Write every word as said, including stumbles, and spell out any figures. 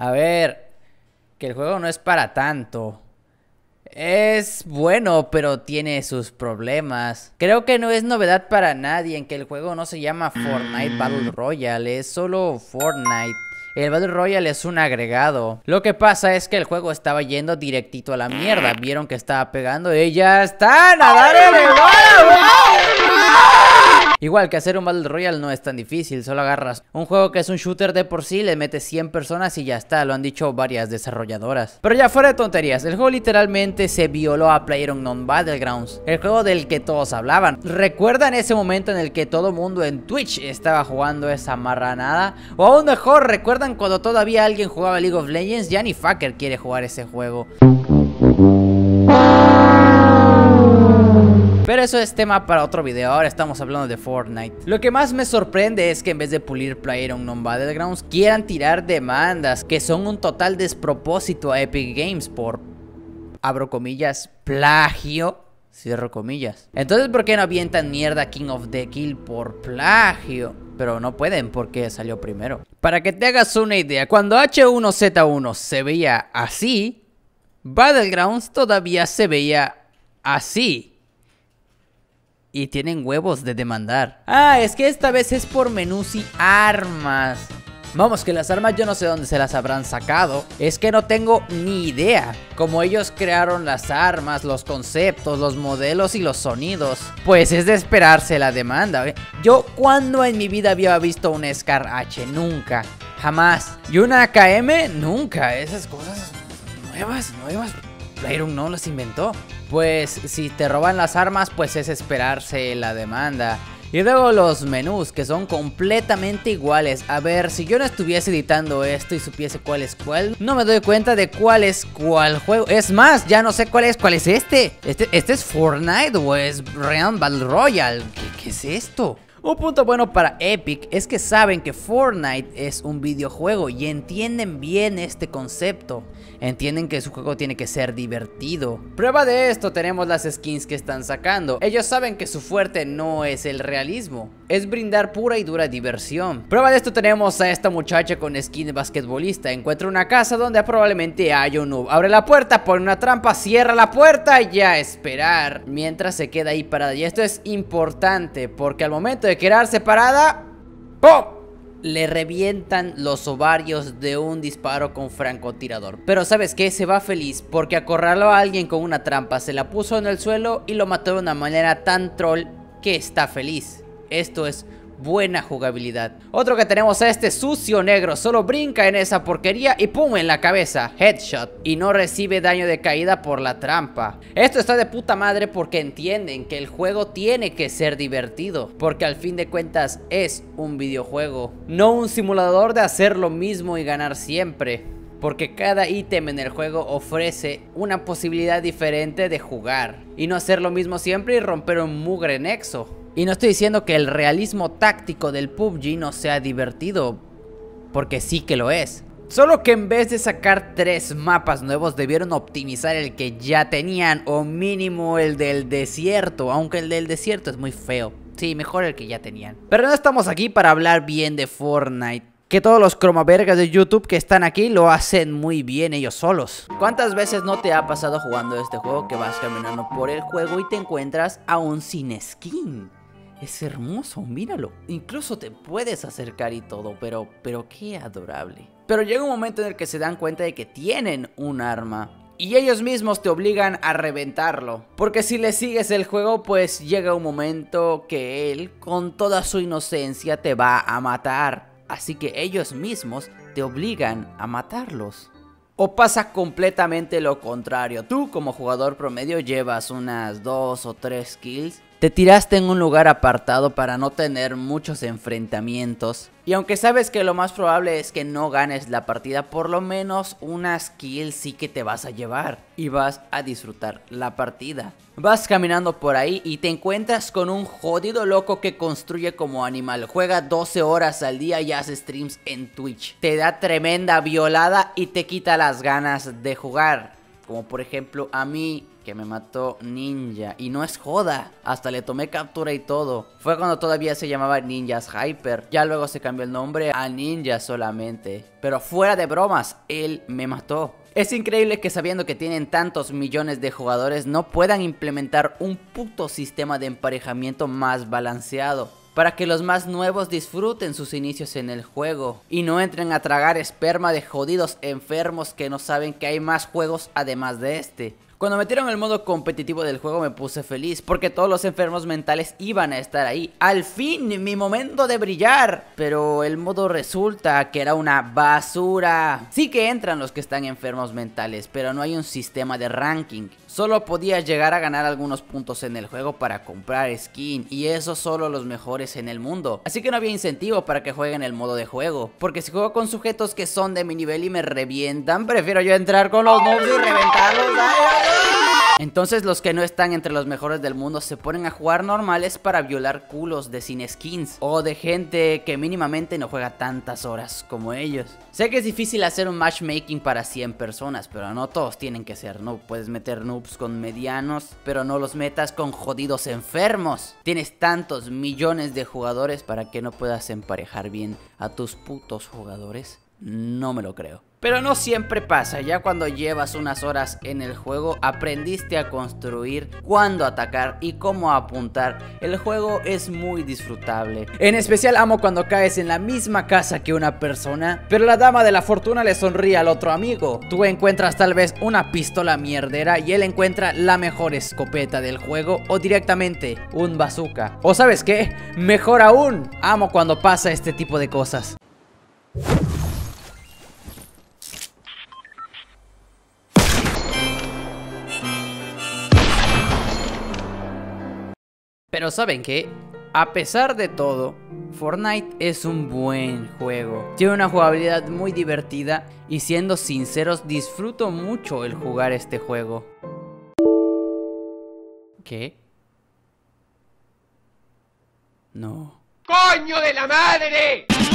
A ver, que el juego no es para tanto. Es bueno, pero tiene sus problemas. Creo que no es novedad para nadie en que el juego no se llama Fortnite Battle Royale, es solo Fortnite. El Battle Royale es un agregado. Lo que pasa es que el juego estaba yendo directito a la mierda. Vieron que estaba pegando y ya están a darle de Igual que hacer un Battle Royale no es tan difícil, solo agarras un juego que es un shooter de por sí, le metes cien personas y ya está, lo han dicho varias desarrolladoras. Pero ya fuera de tonterías, el juego literalmente se violó a PlayerUnknown Battlegrounds, el juego del que todos hablaban. ¿Recuerdan ese momento en el que todo mundo en Twitch estaba jugando esa marranada? O aún mejor, ¿recuerdan cuando todavía alguien jugaba League of Legends? Ya ni fucker quiere jugar ese juego. Pero eso es tema para otro video, ahora estamos hablando de Fortnite. Lo que más me sorprende es que en vez de pulir PlayerUnknown Battlegrounds, quieran tirar demandas que son un total despropósito a Epic Games por, abro comillas, plagio, cierro comillas. Entonces, ¿por qué no avientan mierda a King of the Kill por plagio? Pero no pueden porque salió primero. Para que te hagas una idea, cuando H uno Z uno se veía así, Battlegrounds todavía se veía así. Y tienen huevos de demandar. Ah, es que esta vez es por menús y armas. Vamos, que las armas yo no sé dónde se las habrán sacado. Es que no tengo ni idea. Como ellos crearon las armas, los conceptos, los modelos y los sonidos, pues es de esperarse la demanda, ¿eh? Yo, ¿cuándo en mi vida había visto un Scar H? Nunca, jamás. Y una A K M, nunca. Esas cosas nuevas, nuevas. PlayerUnknown no las inventó. Pues si te roban las armas, pues es esperarse la demanda. Y luego los menús, que son completamente iguales. A ver, si yo no estuviese editando esto y supiese cuál es cuál, no me doy cuenta de cuál es cuál juego. Es más, ya no sé cuál es cuál es este. ¿Este, este es Fortnite o es Real Battle Royale? ¿Qué, qué es esto? Un punto bueno para Epic es que saben que Fortnite es un videojuego y entienden bien este concepto. Entienden que su juego tiene que ser divertido. Prueba de esto tenemos las skins que están sacando. Ellos saben que su fuerte no es el realismo, es brindar pura y dura diversión. Prueba de esto tenemos a esta muchacha con skin de basquetbolista. Encuentra una casa donde probablemente haya un noob. Abre la puerta, pone una trampa, cierra la puerta y ya esperar mientras se queda ahí parada. Y esto es importante porque al momento de quedarse parada, ¡pum!, le revientan los ovarios de un disparo con francotirador. Pero ¿sabes qué? Se va feliz porque acorraló a alguien con una trampa, se la puso en el suelo y lo mató de una manera tan troll que está feliz. Esto es buena jugabilidad. Otro que tenemos a este sucio negro, solo brinca en esa porquería y pum, en la cabeza, headshot, y no recibe daño de caída por la trampa. Esto está de puta madre porque entienden que el juego tiene que ser divertido, porque al fin de cuentas es un videojuego, no un simulador de hacer lo mismo y ganar siempre. Porque cada ítem en el juego ofrece una posibilidad diferente de jugar y no hacer lo mismo siempre y romper un mugre nexo. Y no estoy diciendo que el realismo táctico del P U B G no sea divertido, porque sí que lo es. Solo que en vez de sacar tres mapas nuevos debieron optimizar el que ya tenían, o mínimo el del desierto, aunque el del desierto es muy feo. Sí, mejor el que ya tenían. Pero no estamos aquí para hablar bien de Fortnite. Que todos los cromavergas de YouTube que están aquí lo hacen muy bien ellos solos. ¿Cuántas veces no te ha pasado jugando este juego que vas caminando por el juego y te encuentras aún sin skin? Es hermoso, míralo. Incluso te puedes acercar y todo, pero, pero qué adorable. Pero llega un momento en el que se dan cuenta de que tienen un arma y ellos mismos te obligan a reventarlo. Porque si le sigues el juego, pues llega un momento que él, con toda su inocencia, te va a matar. Así que ellos mismos te obligan a matarlos. O pasa completamente lo contrario. Tú como jugador promedio llevas unas dos o tres kills. Te tiraste en un lugar apartado para no tener muchos enfrentamientos. Y aunque sabes que lo más probable es que no ganes la partida, por lo menos unas kills sí que te vas a llevar. Y vas a disfrutar la partida. Vas caminando por ahí y te encuentras con un jodido loco que construye como animal. Juega doce horas al día y hace streams en Twitch. Te da tremenda violada y te quita las ganas de jugar. Como por ejemplo a mí que me mató Ninja. Y no es joda, hasta le tomé captura y todo. Fue cuando todavía se llamaba Ninjas Hyper. Ya luego se cambió el nombre a Ninja solamente. Pero fuera de bromas, él me mató. Es increíble que sabiendo que tienen tantos millones de jugadores no puedan implementar un puto sistema de emparejamiento más balanceado, para que los más nuevos disfruten sus inicios en el juego y no entren a tragar esperma de jodidos enfermos que no saben que hay más juegos además de este. Cuando metieron el modo competitivo del juego me puse feliz porque todos los enfermos mentales iban a estar ahí. Al fin, mi momento de brillar. Pero el modo resulta que era una basura. Sí que entran los que están enfermos mentales, pero no hay un sistema de ranking. Solo podías llegar a ganar algunos puntos en el juego para comprar skin, y eso solo los mejores en el mundo. Así que no había incentivo para que jueguen el modo de juego, porque si juego con sujetos que son de mi nivel y me revientan, prefiero yo entrar con los noobs y reventarlos. Entonces los que no están entre los mejores del mundo se ponen a jugar normales para violar culos de sin skins, o de gente que mínimamente no juega tantas horas como ellos. Sé que es difícil hacer un matchmaking para cien personas, pero no todos tienen que ser noob. Puedes meter noobs con medianos, pero no los metas con jodidos enfermos. Tienes tantos millones de jugadores para que no puedas emparejar bien a tus putos jugadores. No me lo creo. Pero no siempre pasa, ya cuando llevas unas horas en el juego aprendiste a construir, cuándo atacar y cómo apuntar. El juego es muy disfrutable. En especial amo cuando caes en la misma casa que una persona, pero la dama de la fortuna le sonríe al otro amigo. Tú encuentras tal vez una pistola mierdera y él encuentra la mejor escopeta del juego, o directamente un bazooka. O ¿sabes qué? Mejor aún, amo cuando pasa este tipo de cosas. Pero ¿saben qué? A pesar de todo, Fortnite es un buen juego. Tiene una jugabilidad muy divertida y, siendo sinceros, disfruto mucho el jugar este juego. ¿Qué? No. ¡Coño de la madre!